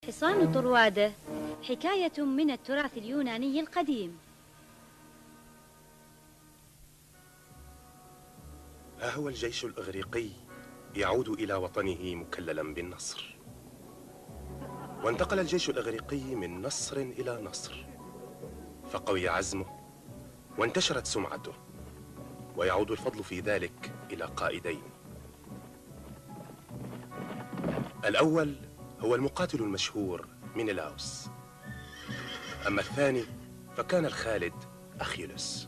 حصان طروادة حكاية من التراث اليوناني القديم. ها هو الجيش الإغريقي يعود إلى وطنه مكللا بالنصر. وانتقل الجيش الإغريقي من نصر إلى نصر، فقوي عزمه وانتشرت سمعته، ويعود الفضل في ذلك إلى قائدين. الأول هو المقاتل المشهور مينيلاوس، أما الثاني فكان الخالد أخيلوس.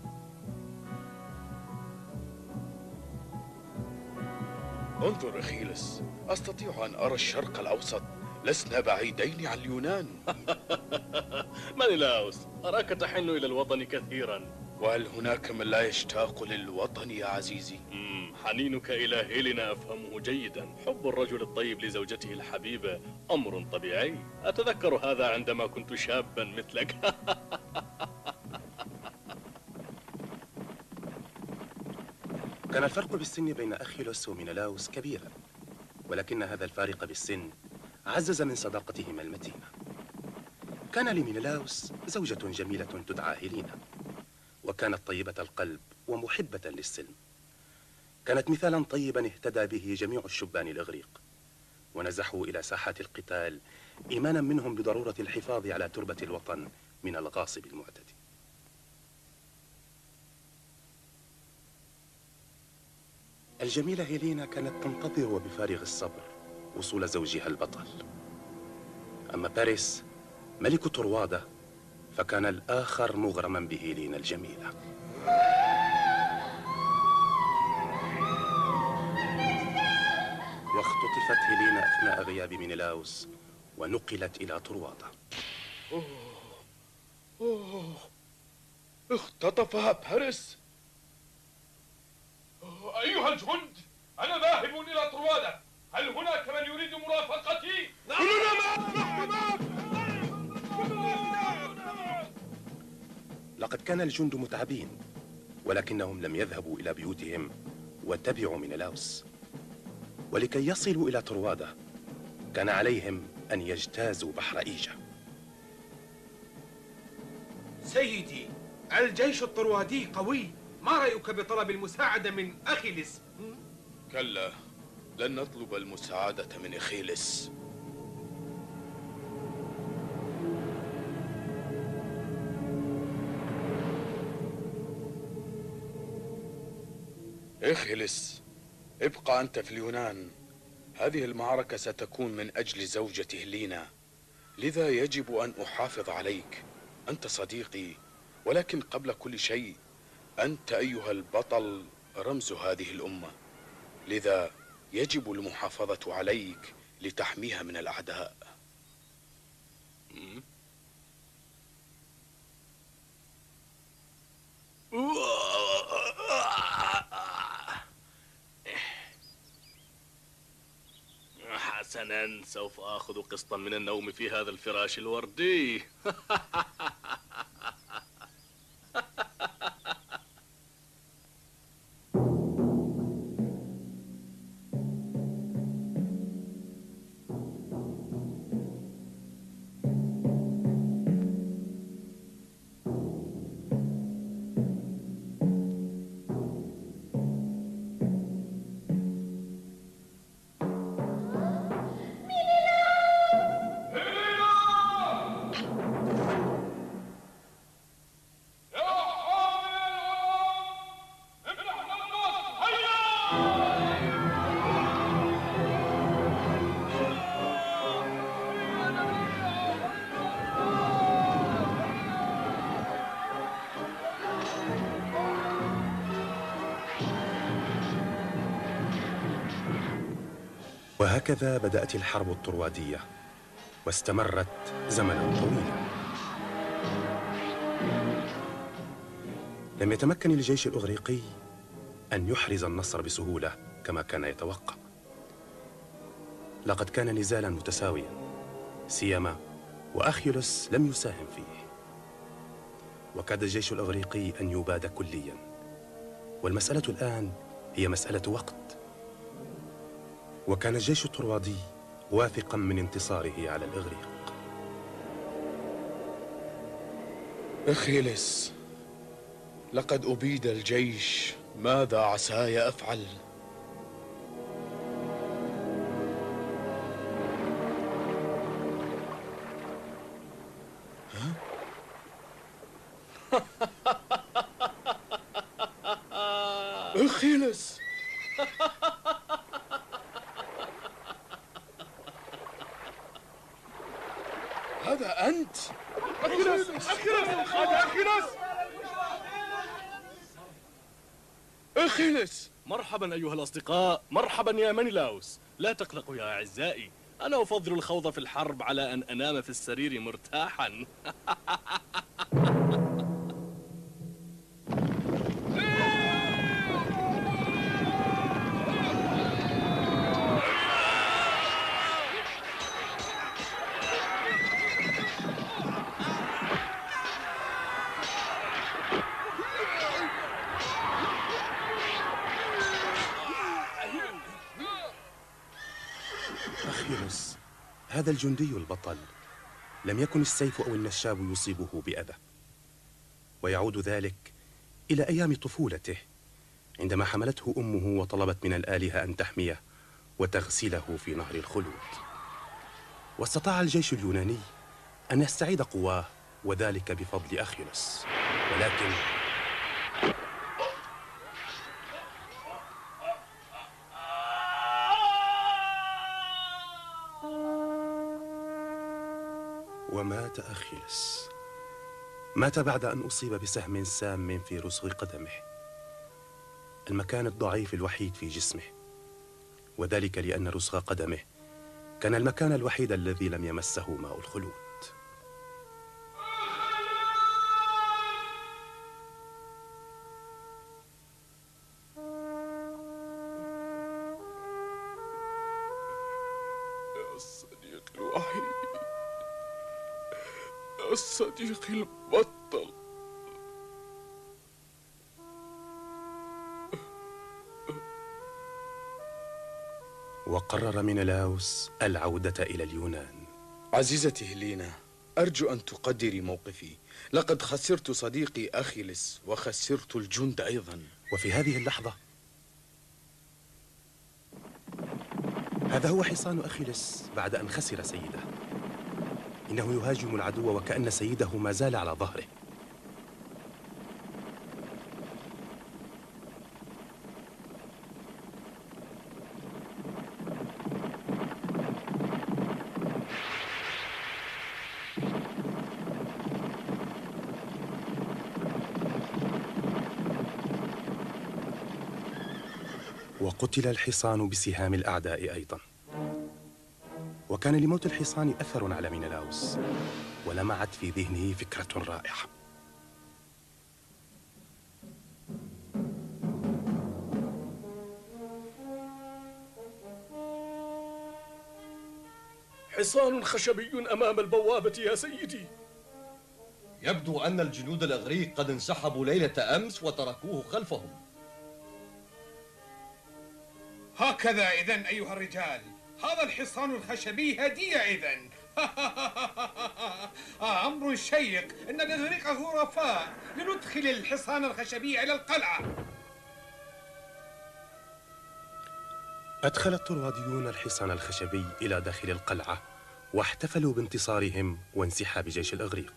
انظر أخيلس، أستطيع أن أرى الشرق الأوسط، لسنا بعيدين عن اليونان. مانيلاوس، أراك تحن إلى الوطن كثيرا. وهل هناك من لا يشتاق للوطن يا عزيزي؟ حنينك إلى هيلينا أفهمه جيدا. حب الرجل الطيب لزوجته الحبيبة أمر طبيعي. أتذكر هذا عندما كنت شابا مثلك. كان الفرق بالسن بين أخيلوس ومينيلاوس كبيرا، ولكن هذا الفارق بالسن عزز من صداقتهما المتينة. كان لمينيلاوس زوجة جميلة تدعى هيلينا، وكانت طيبة القلب ومحبة للسلم. كانت مثالا طيبا اهتدى به جميع الشبان الإغريق، ونزحوا إلى ساحات القتال إيمانا منهم بضرورة الحفاظ على تربة الوطن من الغاصب المعتدي. الجميلة هيلينا كانت تنتظر بفارغ الصبر وصول زوجها البطل. أما باريس ملك طروادة فكان الآخر مغرما بهيلينا الجميلة. واختطفت هيلينا أثناء غياب مينيلاوس ونقلت إلى طروادة. اختطفها باريس. أيها الجند، أنا ذاهب إلى طروادة. هل هناك من يريد مرافقتي؟ لقد كان الجند متعبين، ولكنهم لم يذهبوا إلى بيوتهم واتبعوا مينيلاوس. ولكي يصلوا إلى طروادة كان عليهم أن يجتازوا بحر إيجا. سيدي، الجيش الطروادي قوي. ما رأيك بطلب المساعدة من أخيلس؟ كلا، لن نطلب المساعدة من أخيلس. أخيلس، ابقى أنت في اليونان. هذه المعركة ستكون من أجل زوجة هيلينا، لذا يجب أن أحافظ عليك. أنت صديقي، ولكن قبل كل شيء أنت أيها البطل رمز هذه الأمة، لذا يجب المحافظة عليك لتحميها من الأعداء. حسنا، سوف آخذ قسطا من النوم في هذا الفراش الوردي. وهكذا بدأت الحرب الطروادية، واستمرت زمنا طويلا. لم يتمكن الجيش الإغريقي أن يحرز النصر بسهولة كما كان يتوقع. لقد كان نزالا متساويا، سيما وأخيلوس لم يساهم فيه. وكاد الجيش الإغريقي أن يباد كليا، والمسألة الآن هي مسألة وقت. وكان الجيش الطروادي واثقا من انتصاره على الإغريق. أخيلس، لقد أبيد الجيش، ماذا عساي أفعل؟ أخيلس، هذا أنت؟ أخيلس، هذا أخيلس. أخيلس، مرحبا أيها الأصدقاء، مرحبا يا منيلاوس. لا تقلقوا يا أعزائي، أنا أفضل الخوض في الحرب على أن أنام في السرير مرتاحا. أخيلس، هذا الجندي البطل لم يكن السيف أو النشاب يصيبه بأذى، ويعود ذلك إلى أيام طفولته عندما حملته أمه وطلبت من الآلهة أن تحميه وتغسله في نهر الخلود. واستطاع الجيش اليوناني أن يستعيد قواه، وذلك بفضل أخيلس. ولكن ومات أخيلس. مات بعد أن أصيب بسهم سام في رسغ قدمه، المكان الضعيف الوحيد في جسمه، وذلك لأن رسغ قدمه كان المكان الوحيد الذي لم يمسه ماء الخلود. يا الصديق الوحيد، يا الصديق البطل. وقرر منيلاوس العودة إلى اليونان. عزيزتي هيلينا، أرجو أن تقدري موقفي. لقد خسرت صديقي أخيلس وخسرت الجند أيضا. وفي هذه اللحظة هذا هو حصان أخيلس بعد أن خسر سيده. إنه يهاجم العدو وكأن سيده ما زال على ظهره. وقتل الحصان بسهام الأعداء أيضا. وكان لموت الحصان أثر على منيلاوس، ولمعت في ذهنه فكرة رائعة. حصان خشبي أمام البوابة يا سيدي. يبدو أن الجنود الأغريق قد انسحبوا ليلة أمس وتركوه خلفهم. هكذا إذن أيها الرجال، هذا الحصان الخشبي هدية إذن. أمر شيق، إن الأغريق غرفاء. لندخل الحصان الخشبي إلى القلعة. أدخل الطرواديون الحصان الخشبي إلى داخل القلعة، واحتفلوا بانتصارهم وانسحاب جيش الإغريق.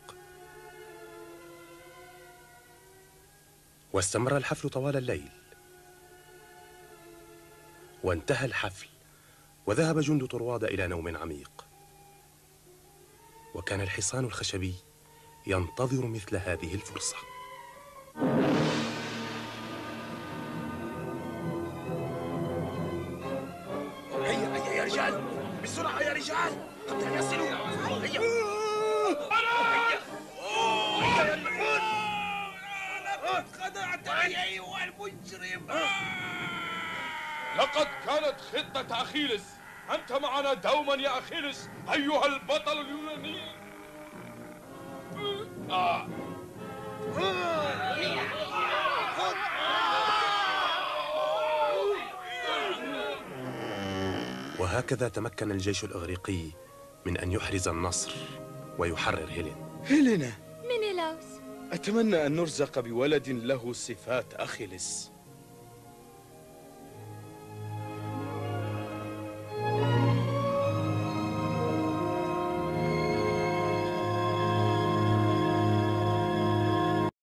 واستمر الحفل طوال الليل، وانتهى الحفل وذهب جند طروادة إلى نوم عميق. وكان الحصان الخشبي ينتظر مثل هذه الفرصة. هيا يا رجال، بسرعة يا رجال قبل أن يصلوا. هيا لقد خدعتني أيها المجرم. لقد كانت خطة أخيلس. أنت معنا دوما يا أخيلس أيها البطل اليوناني. وهكذا تمكن الجيش الإغريقي من أن يحرز النصر ويحرر هيلين. هيلينا، مينيلاوس. أتمنى أن نرزق بولد له صفات أخيلس.